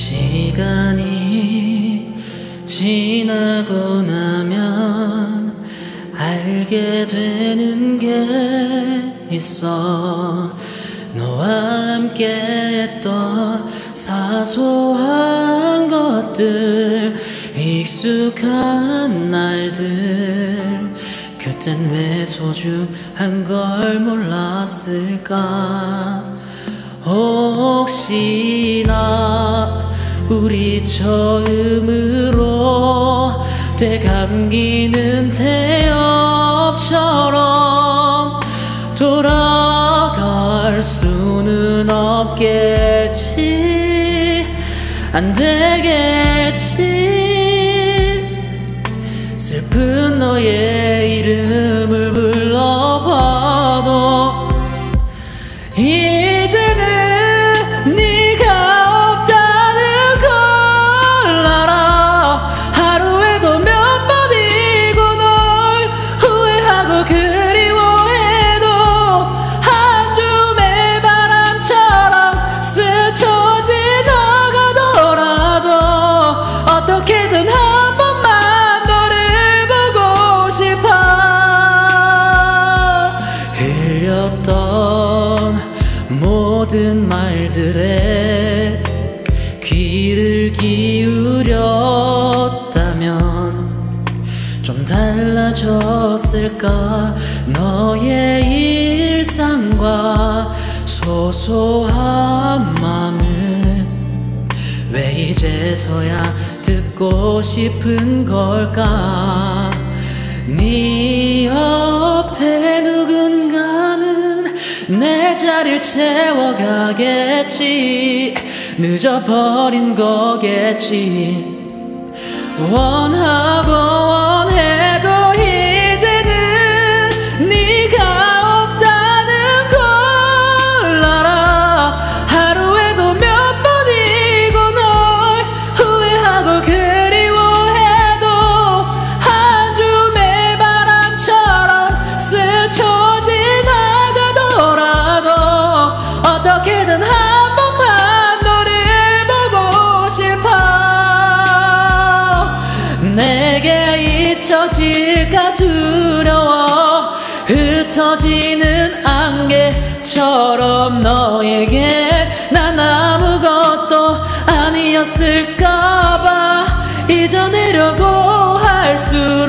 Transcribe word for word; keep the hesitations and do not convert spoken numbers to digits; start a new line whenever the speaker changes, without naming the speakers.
시간이 지나고 나면 알게 되는 게 있어. 너와 함께 했던 사소한 것들, 익숙한 날들, 그땐 왜 소중한 걸 몰랐을까. 혹시나 우리 처음으로 되감기는 태엽처럼 돌아갈 수는 없겠지. 안 되겠지. 슬픈 너의 이름을 불러봐도 이제는 네가 없다는 걸 알아. 하루에도 몇 번이고 널 후회하고 그리워해도 한 줌의 바람처럼 스쳐 지나가더라도 어떻게든 한 번만 너를 보고 싶어. 흘렸던 모든 말들에 귀를 기울였다면 좀 달라졌을까. 너의 일상과 소소한 마음을 왜 이제서야 듣고 싶은 걸까. 네 옆에 누군가는 내 자리를 채워가겠지. 늦어버린 거겠지. 원하고 원해도 이제는 네가 없다는 걸 알아. 하루에도 몇 번이고 널 후회하고 그리워해도 한 줌의 바람처럼 스쳐 지나가더라도 어떻게든 한 번만 너를 보고 싶어. 내게 잊혀질까 두려워. 흩어지는 안개처럼 너에게 난 아무것도 아니었을까봐 잊어내려고 할수록